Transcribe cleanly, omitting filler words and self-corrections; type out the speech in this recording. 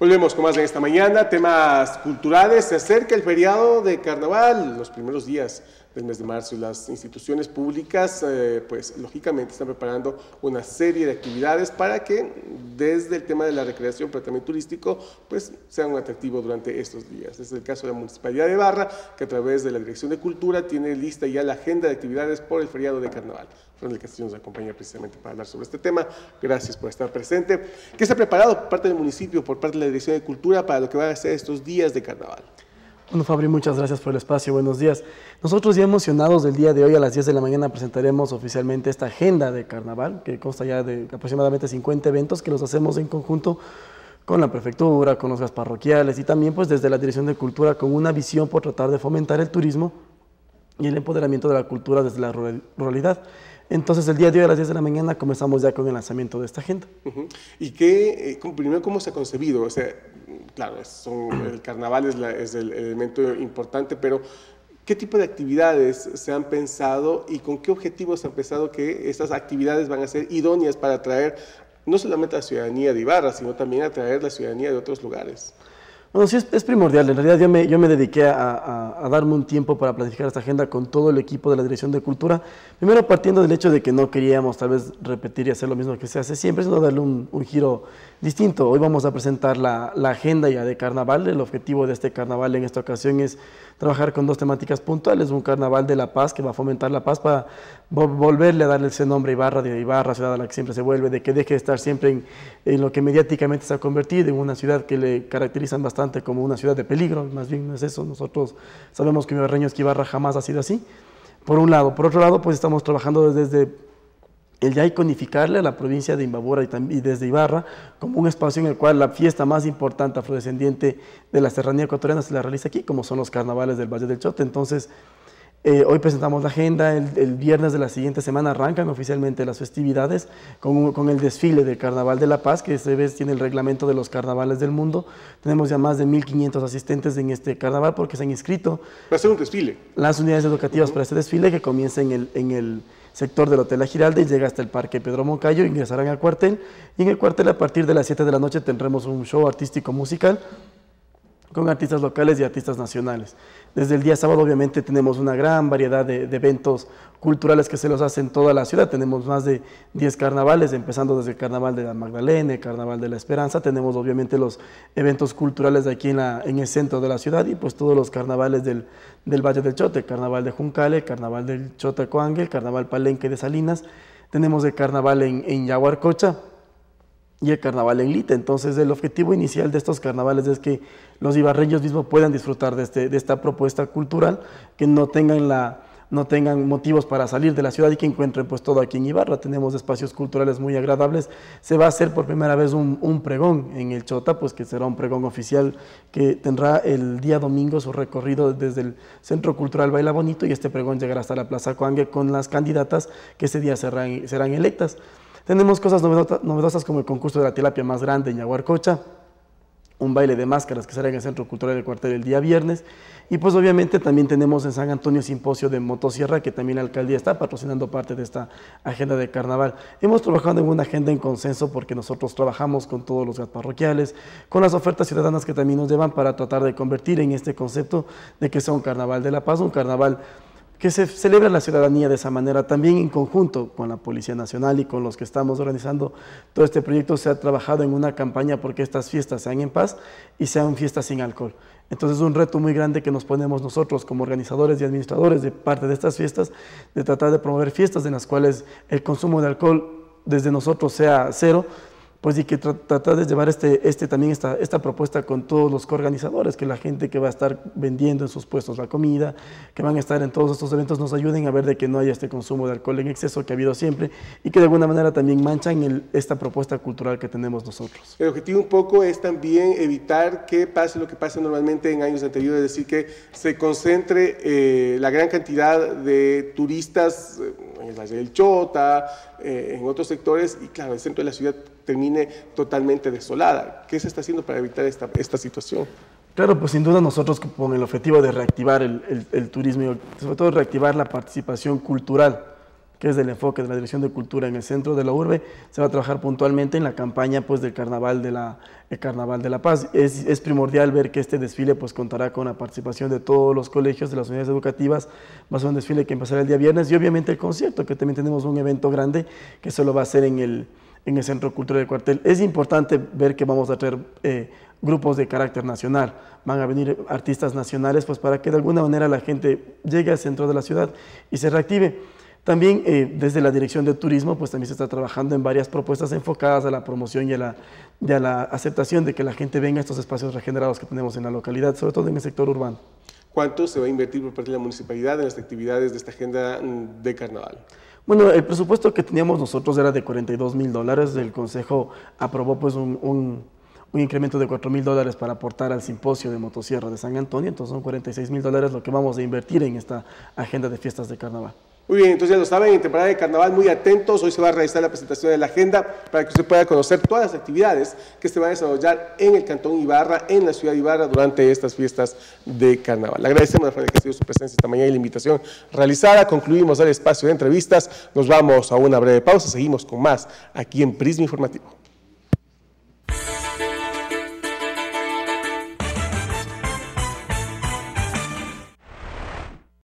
Volvemos con más en esta mañana, temas culturales. Se acerca el feriado de carnaval, los primeros días del mes de marzo, y las instituciones públicas, pues lógicamente están preparando una serie de actividades para que desde el tema de la recreación, pero también turístico, pues sea un atractivo durante estos días. Es el caso de la Municipalidad de Ibarra, que a través de la Dirección de Cultura tiene lista ya la agenda de actividades por el feriado de carnaval. Fernando Castillo nos acompaña precisamente para hablar sobre este tema. Gracias por estar presente. ¿Qué se ha preparado por parte del municipio, por parte de la Dirección de Cultura, para lo que van a ser estos días de carnaval? Bueno, Fabri, muchas gracias por el espacio. Buenos días. Nosotros ya emocionados del día de hoy a las 10 de la mañana presentaremos oficialmente esta agenda de carnaval, que consta ya de aproximadamente 50 eventos que los hacemos en conjunto con la prefectura, con los gas parroquiales y también pues desde la Dirección de Cultura con una visión por tratar de fomentar el turismo y el empoderamiento de la cultura desde la ruralidad. Entonces, el día de hoy a las 10 de la mañana comenzamos ya con el lanzamiento de esta agenda. ¿Y qué, primero, cómo se ha concebido? O sea, claro, el carnaval es el elemento importante, pero ¿qué tipo de actividades se han pensado y con qué objetivos se han pensado que estas actividades van a ser idóneas para atraer no solamente a la ciudadanía de Ibarra, sino también atraer la ciudadanía de otros lugares? Bueno, sí, es primordial. En realidad yo me dediqué a darme un tiempo para planificar esta agenda con todo el equipo de la Dirección de Cultura. Primero partiendo del hecho de que no queríamos tal vez repetir y hacer lo mismo que se hace siempre, sino darle un giro distinto. Hoy vamos a presentar la agenda ya de carnaval. El objetivo de este carnaval en esta ocasión es trabajar con dos temáticas puntuales. Un carnaval de la paz que va a fomentar la paz para volverle a darle ese nombre Ibarra, de Ibarra, ciudad a la que siempre se vuelve, de que deje de estar siempre en lo que mediáticamente se ha convertido, en una ciudad que le caracterizan bastante como una ciudad de peligro. Más bien no es eso. Nosotros sabemos que ibarreños que Ibarra jamás ha sido así, por un lado. Por otro lado, pues estamos trabajando desde el ya iconificarle a la provincia de Imbabura y desde Ibarra como un espacio en el cual la fiesta más importante afrodescendiente de la serranía ecuatoriana se la realiza aquí, como son los carnavales del Valle del Chote. Entonces, hoy presentamos la agenda. El viernes de la siguiente semana arrancan oficialmente las festividades con el desfile del Carnaval de la Paz, que esta vez tiene el reglamento de los carnavales del mundo. Tenemos ya más de 1.500 asistentes en este carnaval porque se han inscrito. Va a ser un desfile. Las unidades educativas para este desfile, que comienza en el sector del Hotel La Giralda y llega hasta el Parque Pedro Moncayo. Ingresarán al cuartel, y en el cuartel a partir de las 7 de la noche tendremos un show artístico musical con artistas locales y artistas nacionales. Desde el día sábado obviamente tenemos una gran variedad de eventos culturales que se los hacen en toda la ciudad. Tenemos más de 10 carnavales, empezando desde el Carnaval de la Magdalena, el Carnaval de la Esperanza. Tenemos obviamente los eventos culturales de aquí en el centro de la ciudad y pues todos los carnavales del Valle del Chote, el Carnaval de Juncale, el Carnaval del Chotacoangue, el Carnaval Palenque de Salinas. Tenemos el Carnaval en Yaguarcocha y el carnaval en Lita. Entonces el objetivo inicial de estos carnavales es que los ibarreños mismos puedan disfrutar de esta propuesta cultural, que no tengan motivos para salir de la ciudad y que encuentren pues todo aquí en Ibarra. Tenemos espacios culturales muy agradables. Se va a hacer por primera vez un pregón en el Chota, pues que será un pregón oficial que tendrá el día domingo su recorrido desde el Centro Cultural Baila Bonito, y este pregón llegará hasta la Plaza Coangue con las candidatas que ese día serán electas. Tenemos cosas novedosas como el concurso de la tilapia más grande en Yaguarcocha, un baile de máscaras que será en el Centro Cultural del Cuartel el día viernes, y pues obviamente también tenemos en San Antonio simposio de motosierra, que también la alcaldía está patrocinando parte de esta agenda de carnaval. Hemos trabajado en una agenda en consenso porque nosotros trabajamos con todos los gas parroquiales, con las ofertas ciudadanas que también nos llevan para tratar de convertir en este concepto de que sea un carnaval de la paz, un carnaval que se celebra la ciudadanía de esa manera. También en conjunto con la Policía Nacional y con los que estamos organizando todo este proyecto se ha trabajado en una campaña porque estas fiestas sean en paz y sean fiestas sin alcohol. Entonces es un reto muy grande que nos ponemos nosotros como organizadores y administradores de parte de estas fiestas, de tratar de promover fiestas en las cuales el consumo de alcohol desde nosotros sea cero, pues y que tratar de llevar también esta propuesta con todos los coorganizadores, que la gente que va a estar vendiendo en sus puestos la comida, que van a estar en todos estos eventos, nos ayuden a ver de que no haya este consumo de alcohol en exceso que ha habido siempre y que de alguna manera también manchan esta propuesta cultural que tenemos nosotros. El objetivo un poco es también evitar que pase lo que pasa normalmente en años anteriores, es decir, que se concentre la gran cantidad de turistas en el Valle del Chota, en otros sectores, y claro, el centro de la ciudad termine totalmente desolada. ¿Qué se está haciendo para evitar esta situación? Claro, pues sin duda nosotros con el objetivo de reactivar el turismo y sobre todo reactivar la participación cultural que es del enfoque de la Dirección de Cultura en el centro de la urbe, se va a trabajar puntualmente en la campaña pues, del Carnaval de la Paz. Es primordial ver que este desfile pues, contará con la participación de todos los colegios, de las unidades educativas. Va a ser un desfile que empezará el día viernes y obviamente el concierto, que también tenemos un evento grande que solo va a ser en el Centro Cultural del Cuartel. Es importante ver que vamos a traer grupos de carácter nacional, van a venir artistas nacionales pues, para que de alguna manera la gente llegue al centro de la ciudad y se reactive. También desde la Dirección de Turismo pues también se está trabajando en varias propuestas enfocadas a la promoción y a la aceptación de que la gente venga a estos espacios regenerados que tenemos en la localidad, sobre todo en el sector urbano. ¿Cuánto se va a invertir por parte de la municipalidad en las actividades de esta agenda de carnaval? Bueno, el presupuesto que teníamos nosotros era de $42.000. El Consejo aprobó pues un incremento de $4.000 para aportar al simposio de motosierra de San Antonio, entonces son $46.000 lo que vamos a invertir en esta agenda de fiestas de carnaval. Muy bien, entonces ya lo saben, en temporada de carnaval muy atentos, hoy se va a realizar la presentación de la agenda para que usted pueda conocer todas las actividades que se van a desarrollar en el Cantón Ibarra, en la ciudad de Ibarra, durante estas fiestas de carnaval. Le agradecemos a Rafael Castillo su presencia esta mañana y la invitación realizada. Concluimos el espacio de entrevistas, nos vamos a una breve pausa, seguimos con más aquí en Prisma Informativo.